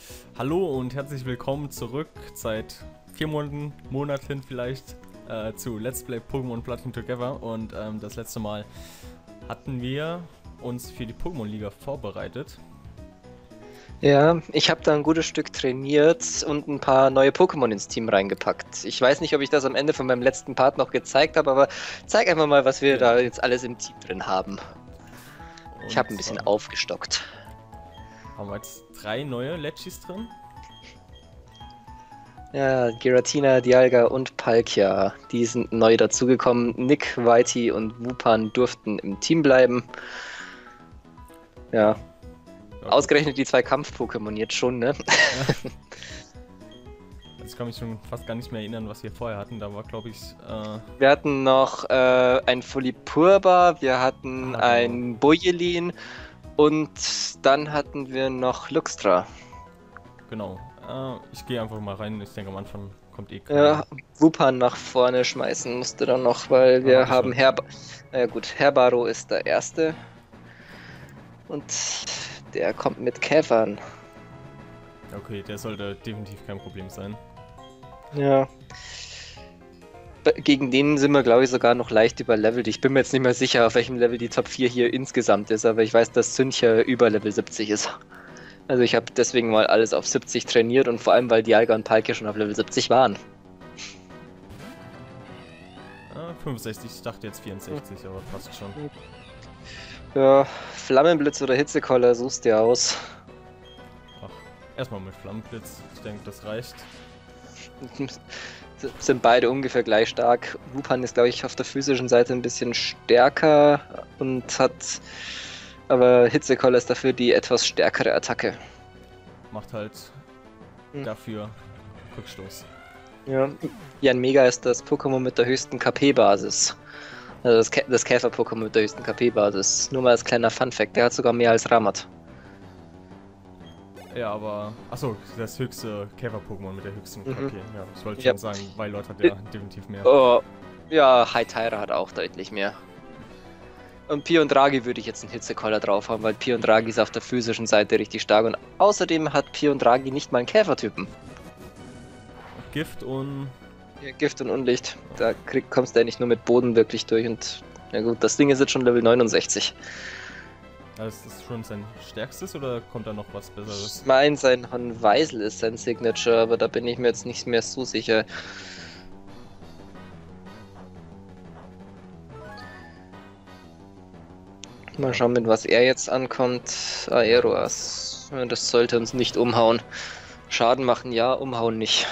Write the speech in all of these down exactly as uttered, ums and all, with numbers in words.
Hallo und herzlich willkommen zurück seit vier Monaten, Monaten vielleicht äh, zu Let's Play Pokémon Platinum Together. Und ähm, das letzte Mal hatten wir uns für die Pokémon-Liga vorbereitet. Ja, ich habe da ein gutes Stück trainiert und ein paar neue Pokémon ins Team reingepackt. Ich weiß nicht, ob ich das am Ende von meinem letzten Part noch gezeigt habe, aber zeig einfach mal, was wir Genau. da jetzt alles im Team drin haben. Ich habe ein bisschen zwar aufgestockt. Haben wir jetzt drei neue Legis drin. Ja, Giratina, Dialga und Palkia, die sind neu dazugekommen. Nick, Whitey und Wupan durften im Team bleiben. Ja, Ja, ausgerechnet die zwei Kampf-Pokémon jetzt schon, ne? Ja. Also ich kann mich schon fast gar nicht mehr erinnern, was wir vorher hatten. Da war, glaube ich... Äh Wir hatten noch äh, ein Folipurba, wir hatten Ah, genau. ein Bojelin und dann hatten wir noch Luxtra. Genau. Äh, ich gehe einfach mal rein. Ich denke, am Anfang kommt eh kein... Ja, Wupan nach vorne schmeißen musste dann noch, weil wir hab ich haben schon. Herb... Ja gut, Herbaro ist der Erste. Und der kommt mit Käfern. Okay, der sollte definitiv kein Problem sein. Ja. Be- Gegen den sind wir, glaube ich, sogar noch leicht überlevelt. Ich bin mir jetzt nicht mehr sicher, auf welchem Level die Top vier hier insgesamt ist, aber ich weiß, dass Cynthia über Level siebzig ist. Also ich habe deswegen mal alles auf siebzig trainiert und vor allem, weil Dialga und Palkia schon auf Level siebzig waren. Äh, fünfundsechzig, ich dachte jetzt vierundsechzig, aber passt schon. Ja, Flammenblitz oder Hitzekoller suchst dir aus. Ach, erstmal mit Flammenblitz. Ich denke, das reicht. Sind beide ungefähr gleich stark. Wupan ist, glaube ich, auf der physischen Seite ein bisschen stärker und hat... Aber Hitzekoller ist dafür die etwas stärkere Attacke. Macht halt Hm. dafür Rückstoß. Ja. Jan Mega ist das Pokémon mit der höchsten K P-Basis. Also das, Kä das Käfer-Pokémon mit der höchsten K P-Basis. Nur mal als kleiner Fun-Fact, der hat sogar mehr als Ramat. Ja, aber... Achso, das höchste Käfer-Pokémon mit der höchsten Mhm. K P. Ja, ich wollte Ja. schon sagen, Weilort hat ja definitiv mehr. Oh, ja, Hytira hat auch deutlich mehr. Und Piondragi würde ich jetzt einen Hitzekoller drauf haben, weil Piondragi ist auf der physischen Seite richtig stark und außerdem hat Piondragi nicht mal einen Käfertypen. Gift und... Ja, Gift und Unlicht, da krieg, kommst du ja nicht nur mit Boden wirklich durch und ja gut, das Ding ist jetzt schon Level neunundsechzig. Also ist das schon sein stärkstes oder kommt da noch was Ich Besseres? meine, sein Hornweisel ist sein Signature, aber da bin ich mir jetzt nicht mehr so sicher. Mal schauen, mit was er jetzt ankommt. Aeroas. Ja, das sollte uns nicht umhauen. Schaden machen ja, umhauen nicht.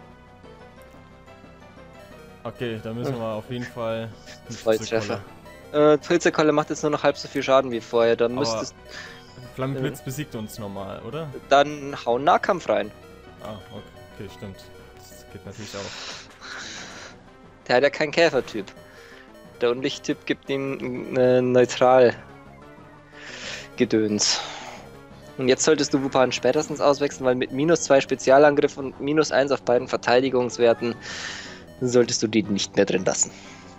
Okay, da müssen wir auf jeden Fall... einen Volltreffer. Hitzekoller. Äh, Pilzekolle macht jetzt nur noch halb so viel Schaden wie vorher. Dann Aber müsstest Flammenblitz besiegt uns normal, oder? dann hau Nahkampf rein. Ah, okay, okay, stimmt. Das geht natürlich auch. Der hat ja keinen Käfertyp. Der Unlichttyp gibt ihm äh, neutral Gedöns. Und jetzt solltest du Wupan spätestens auswechseln, weil mit minus zwei Spezialangriff und minus eins auf beiden Verteidigungswerten solltest du die nicht mehr drin lassen.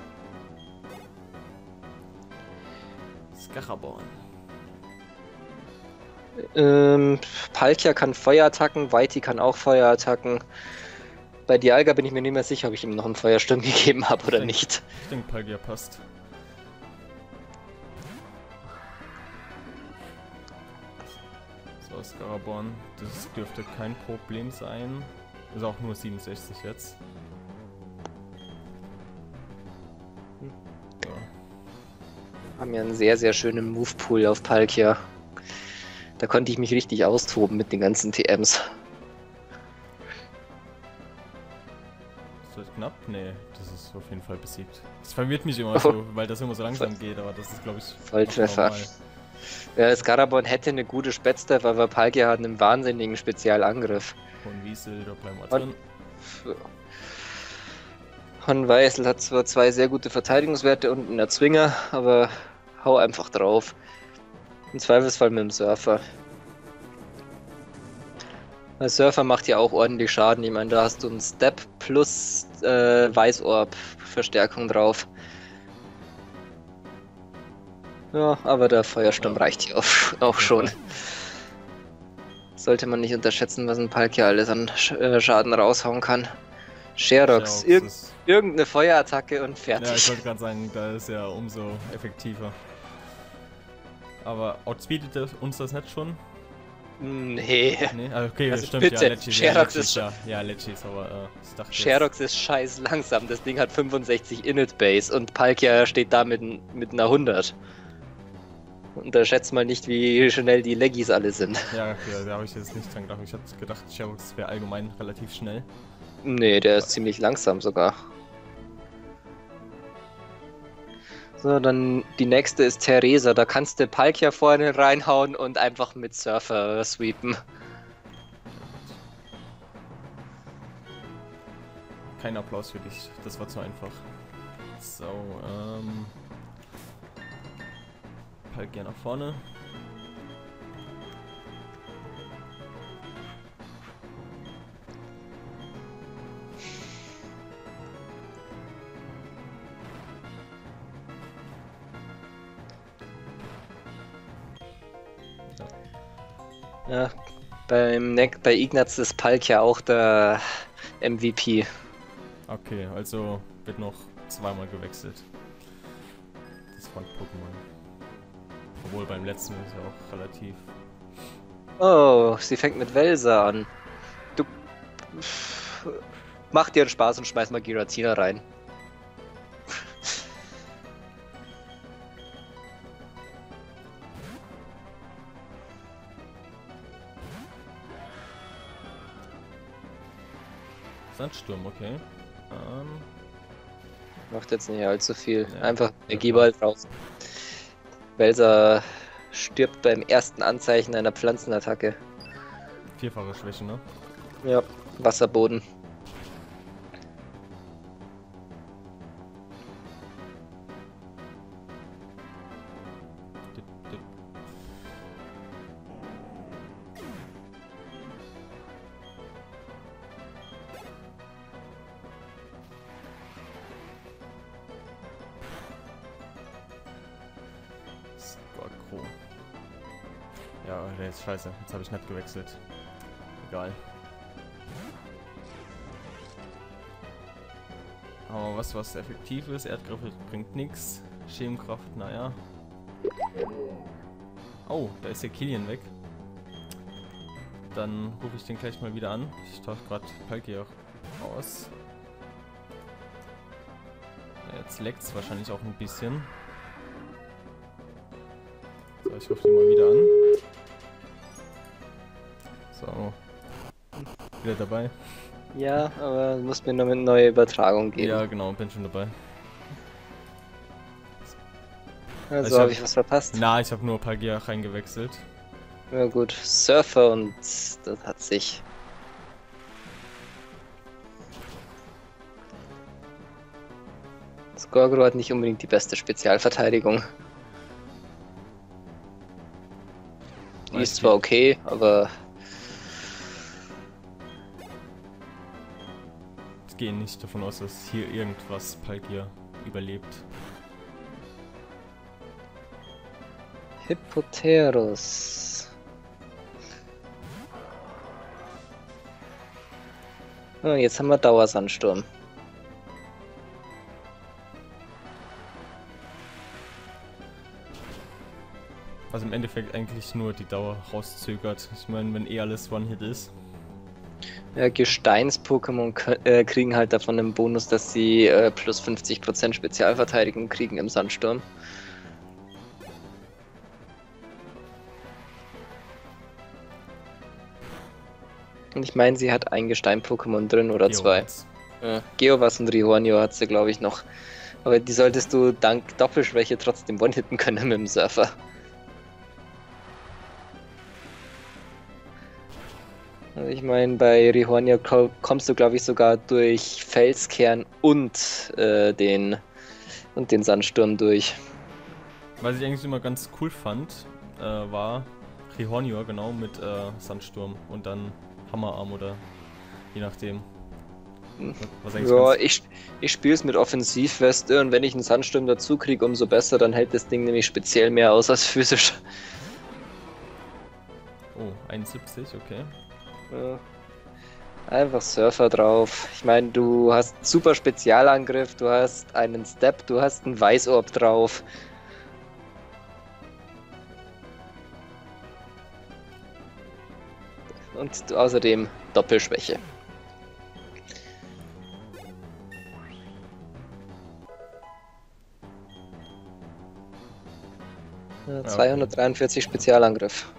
Scaraborn. Ähm, Palkia kann Feuerattacken, Whitey kann auch Feuerattacken. Bei Dialga bin ich mir nicht mehr sicher, ob ich ihm noch einen Feuersturm gegeben habe oder Ich denk- nicht. Ich denke, Palkia passt. So, Scaraborn, das dürfte kein Problem sein. Ist auch nur siebenundsechzig jetzt. Ja. Haben ja einen sehr, sehr schönen Move-Pool auf Palkia. Da konnte ich mich richtig austoben mit den ganzen T Ms. Ist das knapp? Nee, das ist auf jeden Fall besiegt. Das verwirrt mich immer so, weil das immer so langsam geht, aber das ist, glaube ich, Volltreffer. normal. Ja, Scaraborn hätte eine gute Spätstep, aber Palkia hat einen wahnsinnigen Spezialangriff. Und Wiesel, da bleiben wir drin. Hornweisel hat zwar zwei sehr gute Verteidigungswerte und einen Erzwinger, aber hau einfach drauf. Im Zweifelsfall mit dem Surfer. Der Surfer macht ja auch ordentlich Schaden. Ich meine, da hast du einen Step plus äh, Weißorb-Verstärkung drauf. Ja, aber der Feuersturm Ja. reicht hier auch, auch schon. Sollte man nicht unterschätzen, was ein Palkia alles an Sch äh, Schaden raushauen kann. Sherox, irg ist, irgendeine Feuerattacke und fertig. ja, ich wollte gerade sagen, da ist ja umso effektiver. Aber outspeedet das- uns das nicht schon? Nee. Nee? Ah, okay, Also stimmt, bitte, ja, Lecce, Sherox ja, Lecce ist ist ja, ja, Lecce ist aber, äh, ich dachte jetzt- Sherox ist scheiß langsam. Das Ding hat fünfundsechzig Init Base und Palkia steht da mit, mit einer hundert. Unterschätzt mal nicht, wie schnell die Leggies alle sind. Ja, okay, da habe ich jetzt nicht dran gedacht. Ich hatte gedacht, Sherox wäre allgemein relativ schnell. Nee, der ist ziemlich langsam sogar. So, dann die nächste ist Theresa. Da kannst du Palkia vorne reinhauen und einfach mit Surfer sweepen. Kein Applaus für dich, das war zu einfach. So, ähm... Palkia nach vorne. Ja, beim ne bei Ignaz ist Palkia auch der M V P. Okay, also wird noch zweimal gewechselt. Das Front-Pokémon. Obwohl beim letzten ist ja auch relativ... Oh, sie fängt mit Welser an. Du... Mach dir Spaß und schmeiß mal Giratina rein. Sandsturm, okay. Ähm, Macht jetzt nicht allzu viel. Ja, Einfach ja, Energieball raus. Welser stirbt beim ersten Anzeichen einer Pflanzenattacke. vierfache Schwäche, ne? Ja, Wasserboden. Dip, dip. Squawk. Ja, der ist scheiße. Jetzt habe ich nicht gewechselt. Egal. Aber was, was effektiv ist, Erdgriff bringt nichts. Schemenkraft, naja. Oh, da ist der Killian weg. Dann rufe ich den gleich mal wieder an. Ich tausche gerade Palkia auch aus. Jetzt leckt es wahrscheinlich auch ein bisschen. So, ich rufe den mal wieder an. So. Wieder dabei. Ja, aber du musst mir noch eine neue Übertragung geben. Ja, genau, bin schon dabei. Also ich hab- habe ich was verpasst. Na, ich habe nur Palkia reingewechselt. Ja gut, Surfer und das hat sich. Skorgro hat nicht unbedingt die beste Spezialverteidigung. Die ist zwar okay, aber Ich gehe nicht davon aus, dass hier irgendwas Palkia überlebt. Hippoterus. Oh, jetzt haben wir Dauersandsturm. Also im Endeffekt eigentlich nur die Dauer rauszögert. Ich meine, wenn eh alles One-Hit ist. Ja, Gesteins-Pokémon kö- äh, kriegen halt davon einen Bonus, dass sie äh, plus fünfzig Prozent Spezialverteidigung kriegen im Sandsturm. Und ich meine, sie hat ein Gestein-Pokémon drin oder zwei. Geowarts. Ja, Geowas und Rihornio hat sie, glaube ich, noch. Aber die solltest du dank Doppelschwäche trotzdem one-hitten können mit dem Surfer. Also ich meine, bei Rihornio ko- kommst du, glaube ich, sogar durch Felskern und äh, den und den Sandsturm durch. Was ich eigentlich immer ganz cool fand, äh, war Rihornio, genau, mit äh, Sandsturm und dann Hammerarm oder je nachdem. Was eigentlich Ja, ganz, ich, ich spiele es mit Offensivweste und wenn ich einen Sandsturm dazu kriege, umso besser, dann hält das Ding nämlich speziell mehr aus als physisch. Oh, einundsiebzig, okay. Ja. Einfach Surfer drauf. Ich meine, du hast super Spezialangriff, du hast einen Step, du hast einen Weißorb drauf. Und außerdem Doppelschwäche. Ja, zweihundertdreiundvierzig Spezialangriff.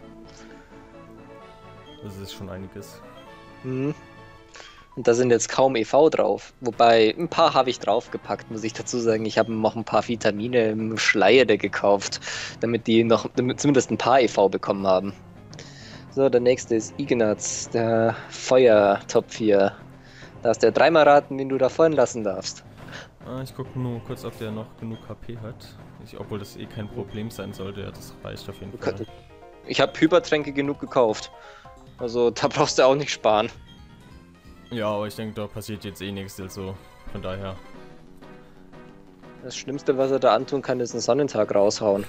Das ist schon einiges. Mhm. Und da sind jetzt kaum E V drauf. Wobei, ein paar habe ich draufgepackt, muss ich dazu sagen. Ich habe noch ein paar Vitamine im Schleierde gekauft, damit die noch damit zumindest ein paar E V bekommen haben. So, der nächste ist Ignaz, der Feuer Top vier. Darfst du ja dreimal raten, wen du davon lassen darfst. Ah, ich gucke nur kurz, ob der noch genug H P hat. Ich, obwohl das eh kein Problem sein sollte. Ja, das reicht auf jeden Fall. Ich habe Hypertränke genug gekauft. Also da brauchst du auch nicht sparen. Ja, aber ich denke, da passiert jetzt eh nichts, also von daher. Das Schlimmste, was er da antun kann, ist einen Sonnentag raushauen.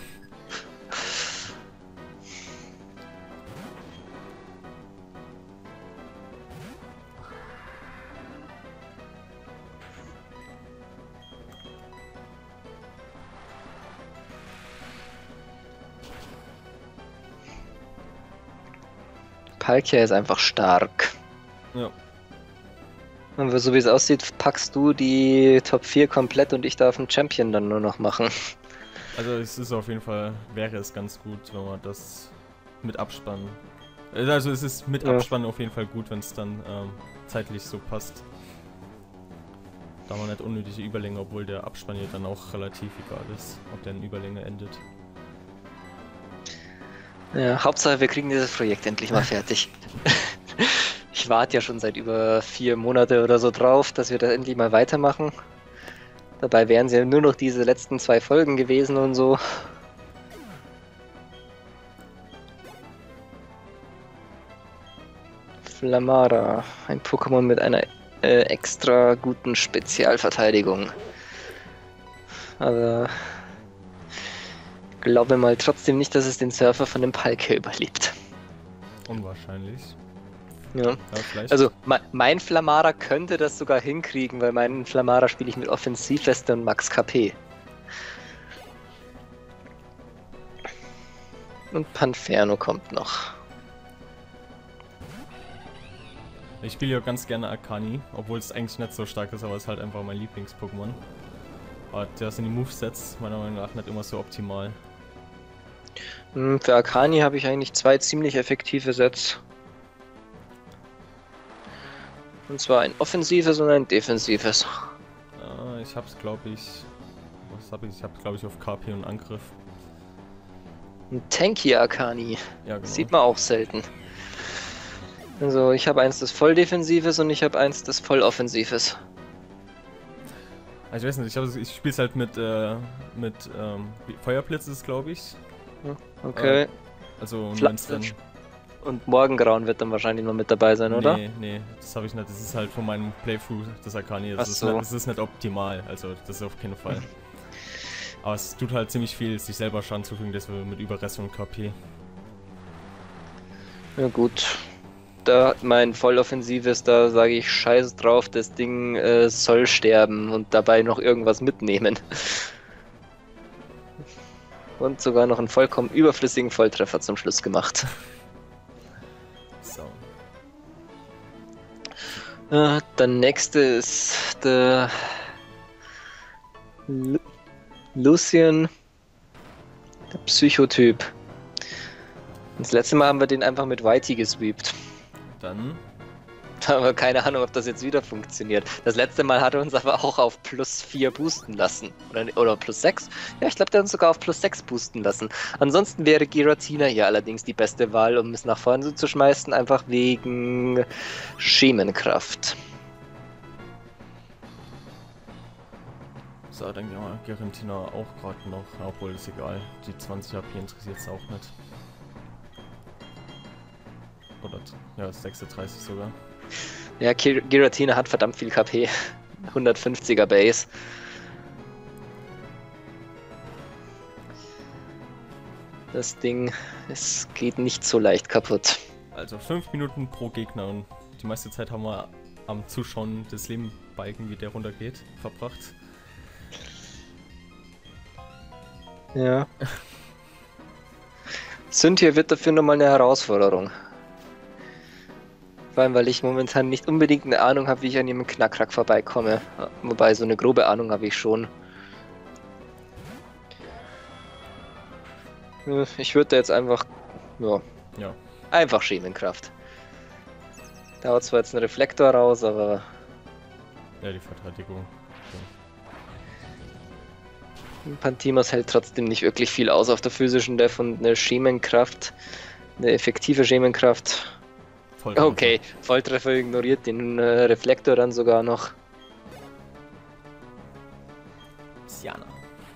Palkia ist einfach stark. Ja. Und so wie es aussieht, packst du die Top vier komplett und ich darf einen Champion dann nur noch machen. Also es ist auf jeden Fall, wäre es ganz gut, wenn man das mit Abspann... Also es ist mit Ja. Abspann auf jeden Fall gut, wenn es dann ähm, zeitlich so passt. Da man nicht unnötige Überlänge, obwohl der Abspann ja dann auch relativ egal ist, ob der in Überlänge endet. Ja, Hauptsache, wir kriegen dieses Projekt endlich mal fertig. Ich warte ja schon seit über vier Monate oder so drauf, dass wir da endlich mal weitermachen. Dabei wären es ja nur noch diese letzten zwei Folgen gewesen und so. Flamara, ein Pokémon mit einer äh, extra guten Spezialverteidigung. Aber glaube mal trotzdem nicht, dass es den Surfer von dem Palkia überlebt. Unwahrscheinlich. Ja. Ja, vielleicht. Also me mein Flamara könnte das sogar hinkriegen, weil meinen Flamara spiele ich mit Offensivweste und Max K P. Und Panferno kommt noch. Ich spiele ja ganz gerne Arcani, obwohl es eigentlich nicht so stark ist, aber es ist halt einfach mein Lieblings-Pokémon. Aber da sind die Movesets meiner Meinung nach nicht immer so optimal. Hm, Für Arcani habe ich eigentlich zwei ziemlich effektive Sets. Und zwar ein offensives und ein defensives. Äh, ich hab's glaube ich... Was habe ich? Ich hab's glaube ich auf K P und Angriff. Ein Tanky Arcani. Ja, genau. Sieht man auch selten. Also ich habe eins das voll defensives und ich habe eins das voll offensives. Also ich weiß nicht, ich, hab- ich spiele es halt mit, äh, mit ähm, Feuerblitz ist glaube ich. Okay. Äh, also und Fla- wenn's dann... Und Morgengrauen wird dann wahrscheinlich noch mit dabei sein, oder? Nee, nee, das habe ich nicht. Das ist halt von meinem Playthrough des Arcani. Ach Das, ist so. nicht, das ist nicht optimal, also das ist auf keinen Fall. Aber es tut halt ziemlich viel, sich selber Schaden zufügen, das wir mit Überrest und K P. Ja gut. Da hat mein volloffensives, da sage ich scheiß drauf, das Ding äh, soll sterben und dabei noch irgendwas mitnehmen. Und sogar noch einen vollkommen überflüssigen Volltreffer zum Schluss gemacht. So. Äh, der nächste ist der Lu Lucian, der Psychotyp. Das letzte Mal haben wir den einfach mit Whitey gesweept. Dann. Da haben wir keine Ahnung, ob das jetzt wieder funktioniert. Das letzte Mal hat er uns aber auch auf plus vier boosten lassen. Oder, oder plus sechs? Ja, ich glaube, der hat uns sogar auf plus sechs boosten lassen. Ansonsten wäre Giratina hier allerdings die beste Wahl, um es nach vorne zu schmeißen, einfach wegen Schemenkraft. So, dann gehen wir Giratina auch gerade noch, obwohl ist egal. Die zwanzig H P interessiert es auch nicht. Oder ja, sechsunddreißig sogar. Ja, Gir Giratina hat verdammt viel K P. hundertfünfziger Base. Das Ding, es geht nicht so leicht kaputt. Also fünf Minuten pro Gegner und die meiste Zeit haben wir am Zuschauen des Lebenbalken, wie der runtergeht, verbracht. Ja. Cynthia wird dafür nochmal eine Herausforderung. Vor allem, weil ich momentan nicht unbedingt eine Ahnung habe, wie ich an jedem Knackrack vorbeikomme. Wobei, so eine grobe Ahnung habe ich schon. Ich würde jetzt einfach, ja, Ja. einfach Schemenkraft. Da haut zwar jetzt ein Reflektor raus, aber... Ja, die Verteidigung. Okay. Pantimos hält trotzdem nicht wirklich viel aus auf der physischen Def und eine Schemenkraft, eine effektive Schemenkraft. Volltreffer. Okay, Volltreffer ignoriert den äh, Reflektor dann sogar noch. Siana.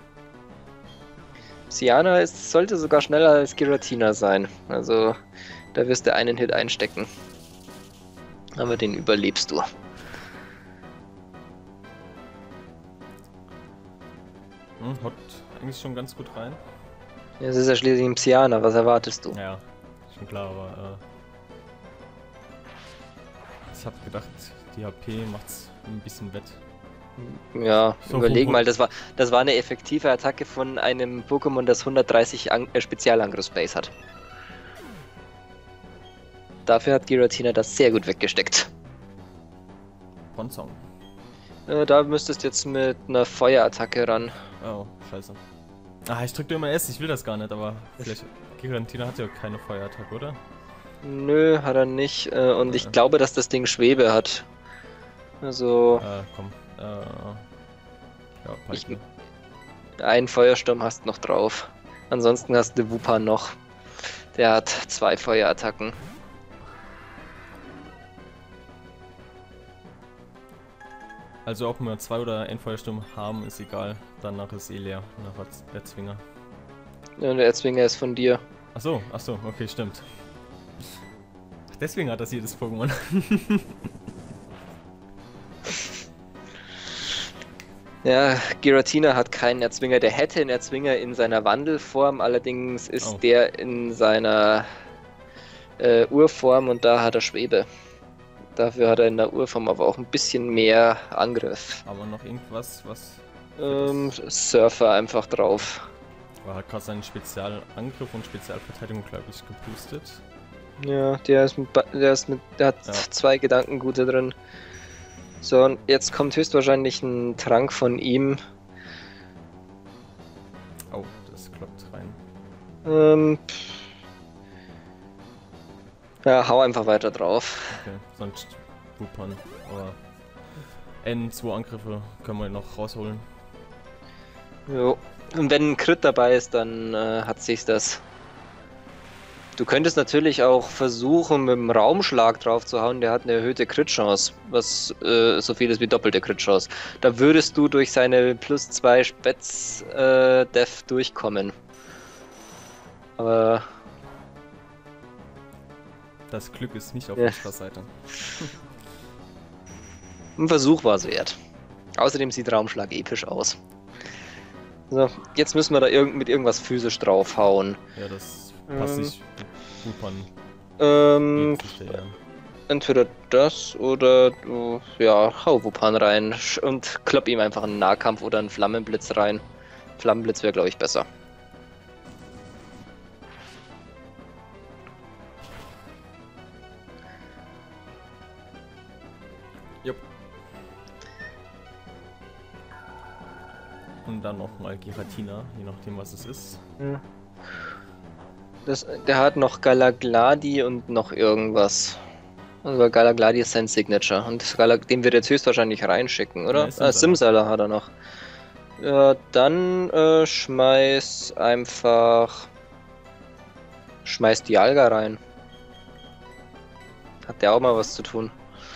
Siana ist, sollte sogar schneller als Giratina sein. Also da wirst du einen Hit einstecken. Aber den überlebst du. Hm, haut eigentlich schon ganz gut rein. Es ist ja schließlich ein Siana, was erwartest du? Ja, schon klar, aber äh, ich hab gedacht, die H P macht's ein bisschen wett. Ja, So, überleg wo- mal, das war, das war eine effektive Attacke von einem Pokémon, das hundertdreißig An äh, Spezialangriff-Space hat. Dafür hat Giratina das sehr gut weggesteckt. Bonsong. Äh, da müsstest du jetzt mit einer Feuerattacke ran. Oh, scheiße. Ah, ich drückte immer S, ich will das gar nicht, aber vielleicht. Giratina hat ja keine Feuerattacke, oder? Nö, hat er nicht. Äh, und ich Ja. glaube, dass das Ding Schwebe hat. Also, Äh, komm. Äh. Ja, Ich- Palkia. einen Feuersturm hast du noch drauf. Ansonsten hast du Wupan noch. Der hat zwei Feuerattacken. Also ob wir zwei oder ein Feuersturm haben, ist egal. Danach ist eh leer. Danach hat der Zwinger. Und der Erzwinger ist von dir. Achso, achso, okay, stimmt. Ach, deswegen hat das jedes Pokémon. Ja, Giratina hat keinen Erzwinger. Der hätte einen Erzwinger in seiner Wandelform, allerdings ist Oh. der in seiner äh, Urform und da hat er Schwebe. Dafür hat er in der Urform aber auch ein bisschen mehr Angriff. Aber noch irgendwas, was. Ähm, Surfer einfach drauf. Er hat gerade seinen Spezialangriff und Spezialverteidigung, glaube ich, geboostet. Ja, der ist mit, Ba- der ist mit, der hat Ja. zwei Gedankengute drin. So, und jetzt kommt höchstwahrscheinlich ein Trank von ihm. Oh, das klappt rein. Ähm, pff. Ja, hau einfach weiter drauf. Okay, sonst Wupan. Aber N zwei Angriffe können wir noch rausholen. Jo. Und wenn ein Crit dabei ist, dann äh, hat sich das. Du könntest natürlich auch versuchen, mit dem Raumschlag drauf zu hauen. Der hat eine erhöhte Crit-Chance, was äh, so viel ist wie doppelte Crit-Chance. Da würdest du durch seine plus zwei Spätz-Def durchkommen. Aber Das Glück ist nicht auf Ja. unserer Seite. ein Versuch war es wert. Außerdem sieht Raumschlag episch aus. So, jetzt müssen wir da irgend mit irgendwas physisch draufhauen. Ja, das passt Ähm. sich mit Wupan Ähm, zu stellen. entweder das oder du, ja, hau Wupan rein sch- und klopp ihm einfach einen Nahkampf oder einen Flammenblitz rein. Flammenblitz wäre, glaube ich, besser. Jupp. Und dann nochmal Giratina, je nachdem was es ist. Das, der hat noch Galagladi und noch irgendwas. Also Galagladi ist sein Signature und Galag, den wird jetzt höchstwahrscheinlich reinschicken, oder? Ja, Ah, Simsala. Simsala hat er noch. Ja, dann äh, schmeiß einfach. Schmeiß Dialga rein. Hat der auch mal was zu tun.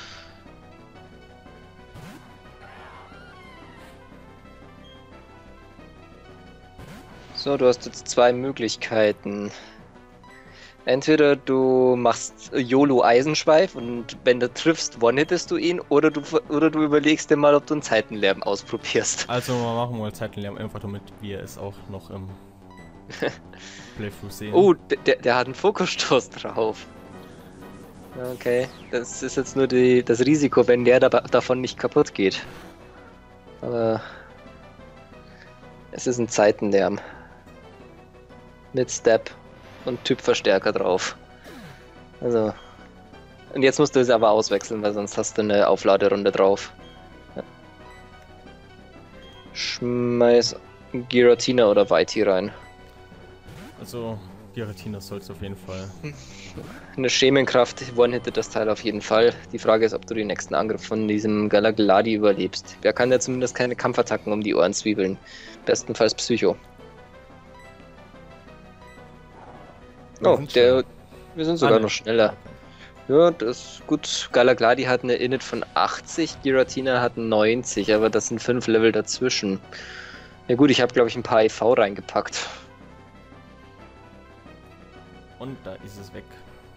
So, du hast jetzt zwei Möglichkeiten. Entweder du machst YOLO Eisenschweif und wenn du triffst, one-hittest du ihn, oder du, oder du überlegst dir mal, ob du einen Zeitenlärm ausprobierst. Also wir machen mal Zeitenlärm, einfach damit wir es auch noch im Playthrough sehen. Oh, der, der hat einen Fokusstoß drauf. Okay, das ist jetzt nur die, das Risiko, wenn der da, davon nicht kaputt geht. Aber es ist ein Zeitenlärm. Mit Step und Typverstärker drauf. Also. Und jetzt musst du es aber auswechseln, weil sonst hast du eine Aufladerunde drauf. Ja. Schmeiß Giratina oder Whitey rein. Also, Giratina soll es auf jeden Fall. Eine Schemenkraft one-hittet das Teil auf jeden Fall. Die Frage ist, ob du den nächsten Angriff von diesem Galagladi überlebst. Wer kann ja zumindest keine Kampfattacken um die Ohren zwiebeln. Bestenfalls Psycho. Wir Oh, sind der. schneller. Wir sind sogar Ah, ne. noch schneller. Ja, das ist gut. Galagladi hat eine Init von achtzig, Giratina hat neunzig, aber das sind fünf Level dazwischen. Ja gut, ich habe glaube ich ein paar E V reingepackt. Und da ist es weg.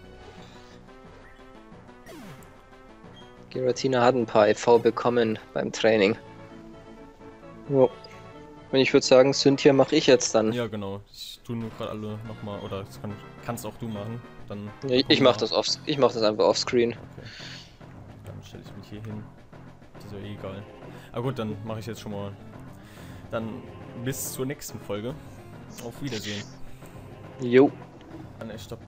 Giratina hat ein paar E V bekommen beim Training. Jo. Und ich würde sagen, Cynthia mache ich jetzt dann. Ja, genau. Ich tue nur gerade alle nochmal, oder das kann, kannst auch du machen. Dann Ja, ich ich mache das, off, ich mach das einfach offscreen. Okay. Dann stelle ich mich hier hin. Das ist ja eh egal. Aber gut, dann mache ich jetzt schon mal. Dann bis zur nächsten Folge. Auf Wiedersehen. Jo. An, stopp.